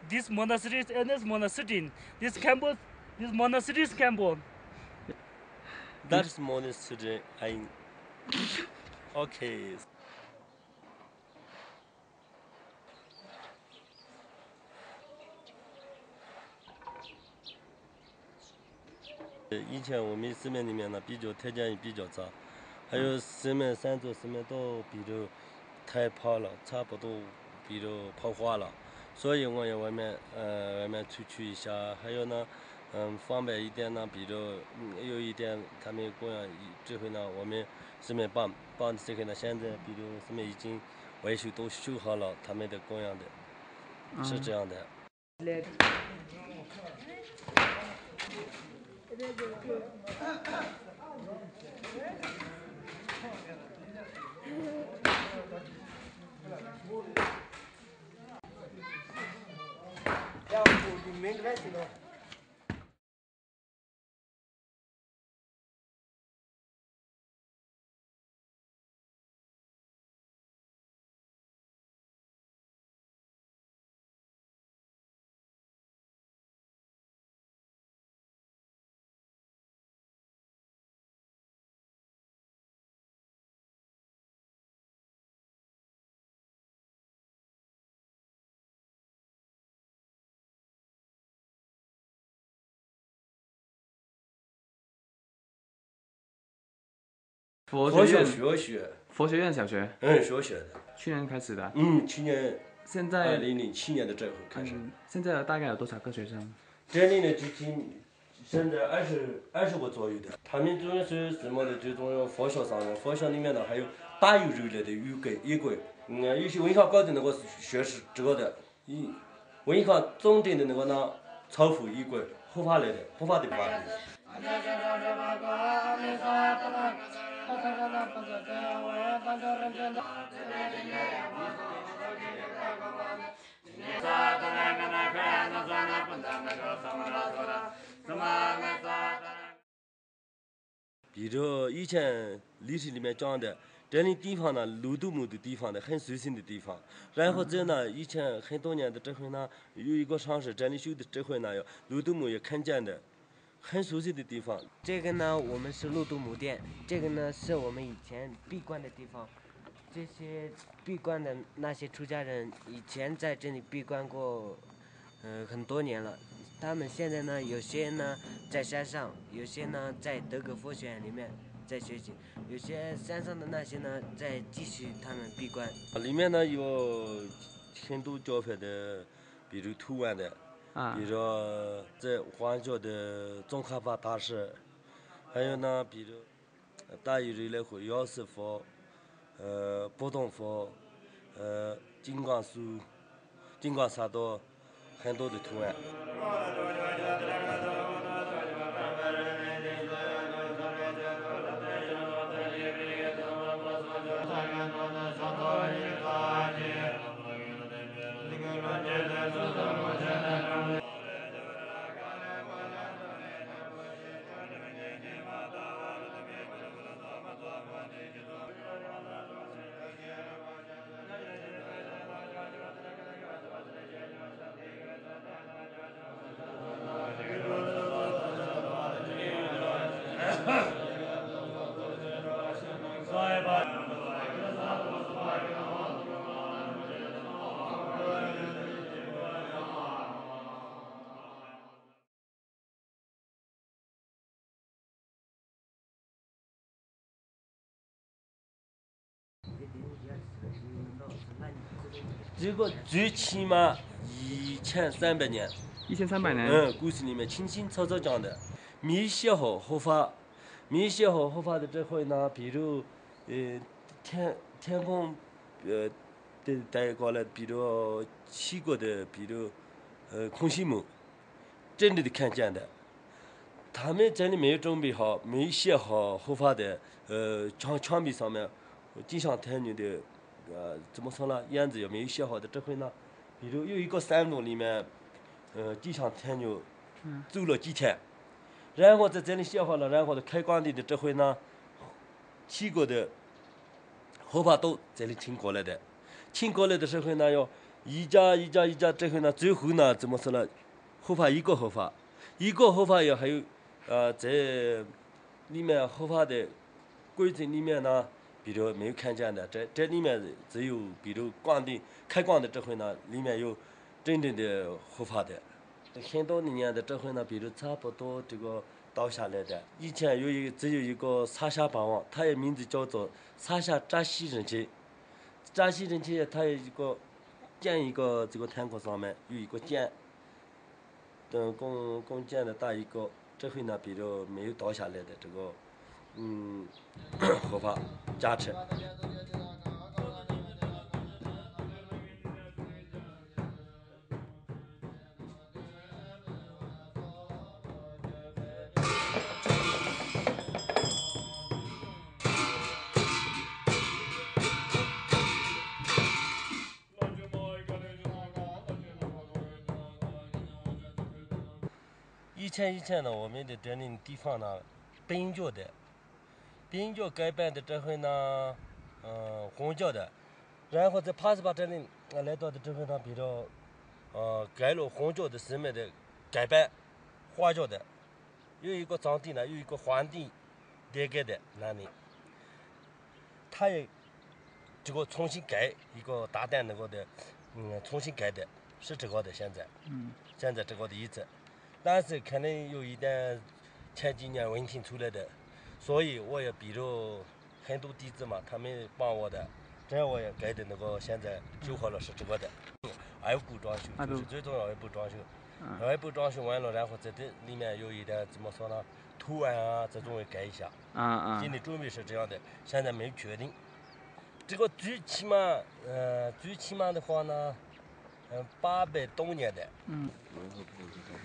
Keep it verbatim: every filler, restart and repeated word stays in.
this monastery is Ernest monastery. This campus, this monastery is campus. That's monastery. I okay. 以前我们寺庙里面呢，比较条件也比较糟，还有寺庙三座寺庙都比较太跑了，差不多比较跑化了，所以我要外面呃外面出去一下，还有呢，嗯方便一点呢，比如嗯有一点他们供养之后呢，我们寺庙帮帮这个呢，现在比如寺庙已经维修都修好了，他们的供养的， 嗯、 是这样的。 佛学学院学学， 佛学院小学， 嗯，学学的， 去年开始的。 嗯，去年现在二零零七年的这会开始。 嗯，现在大概有多少个学生？ 这里呢，最近现在二十二十个左右的。他们主要是什么的？这种佛学上的，佛学里面呢还有大有肉类的语轨、语轨。嗯，有些文化搞的那个学是这个的，一文化总整的那个呢，超乎语轨，合法类的，合法的法律。比如以前历史里面讲的，这里地方呢，路都没的地方的，很熟悉的地方。然后这呢，以前很多年的这回呢，有一个城市，这里修的这回呢，路都没也看见的，很熟悉的地方。 这个呢，我们是路都母殿，这个呢是我们以前闭关的地方。这些闭关的那些出家人以前在这里闭关过，呃，很多年了。他们现在呢，有些呢在山上，有些呢在德格佛学院里面在学习，有些山上的那些呢在继续他们闭关。 里面呢有很多教派的，比如图案的， 啊， 比如在黄教的宗喀巴大师，还有呢，比如大有肉类和药师佛。呃，波动佛，呃，金刚树、金刚萨埵，很多的图案。这个最起码一千三百年。 一千三百年。 嗯，故事里面清清楚楚讲的，没写好合法，没写好合法的这回呢，比如呃天天空呃的带过来，比如七国的，比如呃空心木，真的都看见的。他们真的没有准备好，没写好合法的，呃墙墙壁上面地上太牛的。呃，怎么说呢？样子也没有写好的。这回呢，比如有一个山洞里面，呃，地上太牛走了几天，然后在这里写好了，然后开光地的这回呢，七国的合法都这里请过来的，请过来的时候呢，要一家一家一家之后呢，最后呢怎么说呢？后发一个后发，一个后发也还有，呃，在里面后发的规则里面呢，比如没有看见的，这这里面只有比如光的开光的这回呢，里面有真正的后发的。很多年的这回呢，比如差不多这个倒下来的，以前有一个只有一个沙夏霸王，它的名字叫做沙夏扎西人旗，扎西人旗它有一个建一个这个坦克上面有一个剑。嗯，弓弓箭的大一个，这回呢，比如没有倒下来的这个，嗯，合法加持。以前以前呢，我们的这里地方呢，本教的，本教改版的这回呢，嗯、呃，红教的，然后在帕斯巴这里呃来到的这回呢，比较，呃，改了红教的上面的改版，花教的，有一个皇帝呢，有一个皇帝带改的那里，他也这个重新改一个大胆那个的，嗯，重新改的，是这个的现在， 嗯， 现在这个的意思。但是可能有一点前几年问题出来的，所以我也比如很多弟子嘛，他们帮我的，这样我也改的那个现在修好了是这个的，外部装修就是最重要的外部装修，外部装修完了，然后在这里面有一点怎么说呢，图案啊这种也改一下， 啊啊， 心里准备是这样的，现在没有决定。这个最起码，呃，最起码的话呢，嗯、呃，八百多年的。 嗯。